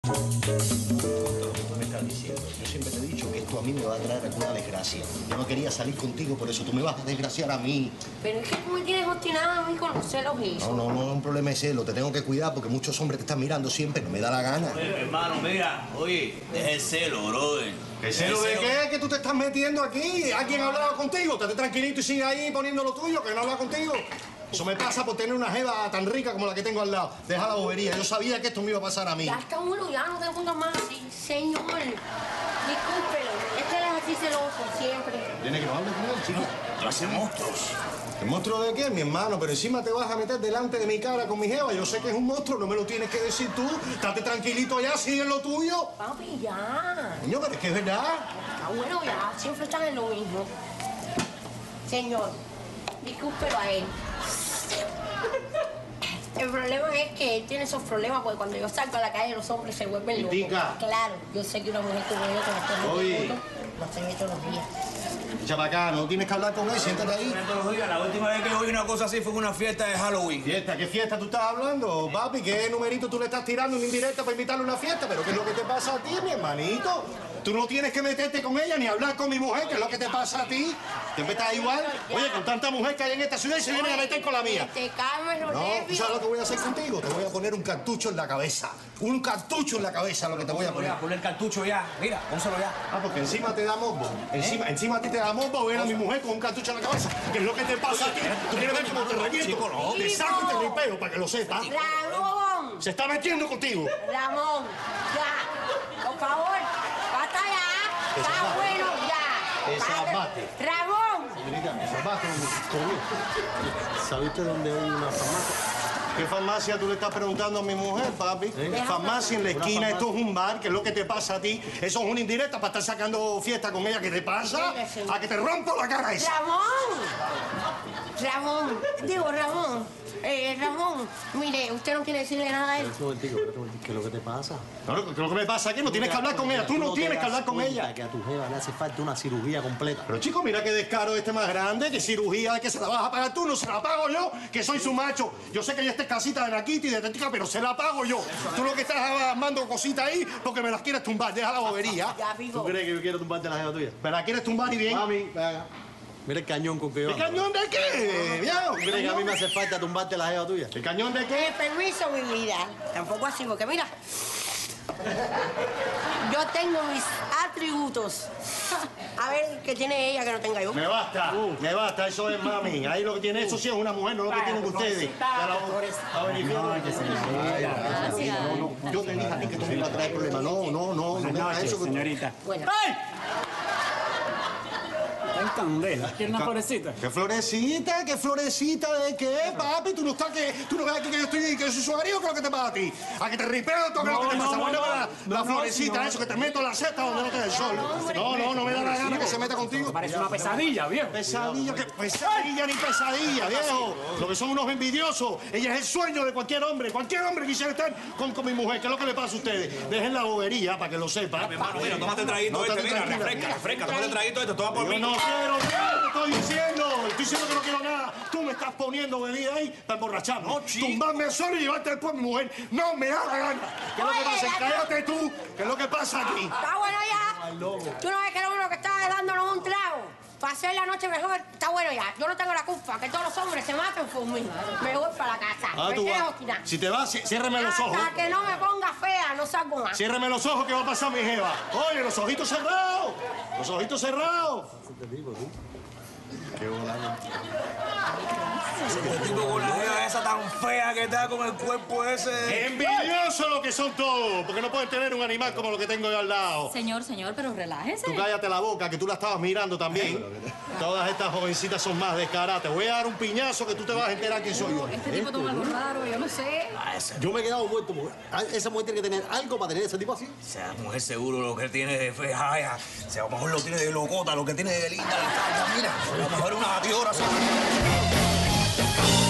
¿Qué me estás diciendo? Yo siempre te he dicho que esto a mí me va a traer alguna desgracia. Yo no quería salir contigo, por eso tú me vas a desgraciar a mí. Pero es que tú me tienes obstinada a mí con los celos y eso. No, es un problema de celo. Te tengo que cuidar porque muchos hombres te están mirando siempre. No me da la gana. Oye, hermano, mira. Oye, deja el celo, brother. ¿El celo de qué? ¿Que tú te estás metiendo aquí? ¿Alguien ha hablado contigo? Estate tranquilito y sigue ahí poniendo lo tuyo, que no habla contigo. Eso me pasa por tener una jeva tan rica como la que tengo al lado. Deja la bobería. Yo sabía que esto me iba a pasar a mí. Ya está bueno, ya no te pongas más así. Señor, discúlpelo. Es que él es así celoso siempre. Tiene que no hable con él, chico. Clase monstruos. ¿El monstruo de qué, mi hermano? Pero encima te vas a meter delante de mi cara con mi jeva. Yo sé que es un monstruo, no me lo tienes que decir tú. Estate tranquilito allá, sigue en lo tuyo. Papi, ya. Niño, pero es que es verdad. Está bueno, ya. Siempre están en lo mismo. Señor, discúlpelo a él. El problema es que él tiene esos problemas porque cuando yo salgo a la calle los hombres se vuelven locos. Tica. Claro, yo sé que una mujer como yo que no está Oye. no se ve todos los días. Echa para acá, no tienes que hablar con él, siéntate ahí. Todos los días, la última vez que oí una cosa así fue en una fiesta de Halloween. ¿Fiesta? ¿Qué fiesta tú estás hablando, papi? ¿Qué numerito tú le estás tirando una indirecta para invitarle a una fiesta? ¿Pero qué es lo que te pasa a ti, mi hermanito? Tú no tienes que meterte con ella ni hablar con mi mujer, ¿qué es lo que te pasa a ti? ¿Siempre estás igual? Oye, con tanta mujer que hay en esta ciudad y se viene a meter con la mía. Te calmes los No, ¿tú nervios. sabes lo que voy a hacer contigo? Te voy a poner un cartucho en la cabeza. Un cartucho en la cabeza lo que te voy a poner. Voy a poner cartucho ya. Mira, pónselo ya. Ah, porque encima te da morbo. Encima a ti te da morbo ver a mi mujer con un cartucho en la cabeza. ¿Qué es lo que te pasa a ti? ¿Tú quieres ver cómo te reviento? Chico, no. Te saco y te ripeo para que lo sepas. Ramón, Se está metiendo contigo. Ramón, ya. Por favor, basta ya. Está bueno, ya. Te salvaste. Ramón. Señorita, me salvaste conmigo. ¿Sabe usted dónde hay una farmacia? ¿Qué farmacia tú le estás preguntando a mi mujer, papi? Farmacia en la esquina, esto es un bar, ¿qué es lo que te pasa a ti? Eso es una indirecta para estar sacando fiesta con ella, ¿qué te pasa? A que te rompo la cara esa. Ramón, Ramón, mire, usted no quiere decirle nada a él. Un momentico, ¿qué es lo que te pasa? No, ¿qué es lo que me pasa aquí? No tienes que hablar con ella, tú no tienes que hablar con ella. Que a tu jeva le hace falta una cirugía completa. Pero chico, mira qué descaro este más grande, qué cirugía, que se la vas a pagar tú, no se la pago yo, que soy su macho. Yo sé que ella está escasita de naquita y de tetica, pero se la pago yo. Tú lo que estás armando cositas ahí porque me las quieres tumbar, deja la bobería. Ya, ¿Tú vivo. crees que yo quiero tumbarte la jeva tuya? Me la quieres tumbar y bien. Mami, venga. Mira el cañón con que yo ¿El ando. cañón de qué, viejo? ¿Tú crees que a mí me hace falta tumbarte la jeva tuya? ¿El cañón de qué? Permiso, mi vida. Tampoco así, porque mira, yo tengo mis atributos. A ver qué tiene ella que no tenga yo. Me basta, eso es mami. Ahí lo que tiene eso sí es una mujer, no lo que tienen ustedes. Yo te dije a ti que tú me ibas a traer problemas. No me hagas eso. Señorita. Bueno. ¡Ay! En candela. ¿Quiere una florecita? ¿Qué florecita? ¿Qué florecita de qué, papi? Tú no ves aquí que yo soy su marido, ¿qué es lo que te pasa a ti? ¿A que te ripeo todo? ¿Qué es lo que te pasa? Bueno, la florecita, eso, que te meto en la cesta donde no te da el sol. No me da la gana que se meta contigo. Parece una pesadilla, viejo. Pesadilla, ¿qué pesadilla ni pesadilla, viejo? Lo que son unos envidiosos. Ella es el sueño de cualquier hombre. Cualquier hombre quisiera estar con mi mujer. ¿Qué es lo que le pasa a ustedes? Dejen la bobería para que lo sepan. Hermano, mira, tómate el traguito este, mira, refresca, tómate el traguito este, toma por mí. Yo no quiero nada, te estoy diciendo. Estoy diciendo que no quiero nada. Tú me estás poniendo bebida ahí para emborracharme. No, chico. Tumbarme al suelo y llevarte después a mi mujer. No me da la gana. ¿Qué es lo que Oye, pasa? ya- Cállate tú. ¿Qué es lo que pasa aquí? Está bueno ya. Tú no ves que era uno que estaba dándonos un trago para hacer la noche mejor. Está bueno ya. Yo no tengo la culpa que todos los hombres se maten por mí. Me voy para la casa. Ah, Me tú tienes vas. obstinada. Si te vas, ciérrame los ojos. Hasta que no me ponga fea, no salgo más. Ciérrame los ojos que va a pasar mi jeva. Oye, los ojitos cerrados. Los ojitos cerrados. Qué volada. Este tipo con la jeva esa tan fea que está con el cuerpo ese. Envidiosos lo que son todos, porque no pueden tener un animal como lo que tengo yo al lado. Señor, pero relájese. Tú cállate la boca, que tú la estabas mirando también. Todas estas jovencitas son más descaradas. Te voy a dar un piñazo que tú te vas a enterar quién soy yo. Este tipo toma algo raro, yo no sé. Yo me he quedado muerto, mujer. Esa mujer tiene que tener algo para tener ese tipo así. Esa mujer seguro lo que tiene de fea, o sea, a lo mejor lo tiene de locota, lo que tiene de linda la cara, mira. A lo mejor una gatidora así.